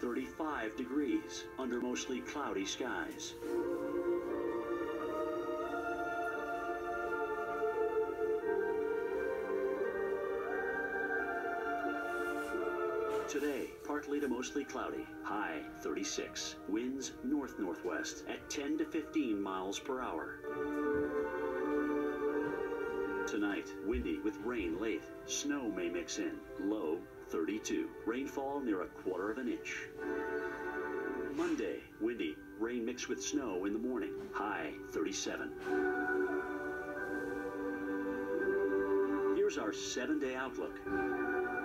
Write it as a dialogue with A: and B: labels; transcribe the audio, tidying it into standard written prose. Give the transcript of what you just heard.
A: 35 degrees under mostly cloudy skies. Today, partly to mostly cloudy, high 36, winds north-northwest at 10 to 15 miles per hour. Tonight, windy with rain late, snow may mix in, low 32, rainfall near 1/4 inch. Monday, windy, rain mixed with snow in the morning, high 37. Here's our 7-day outlook.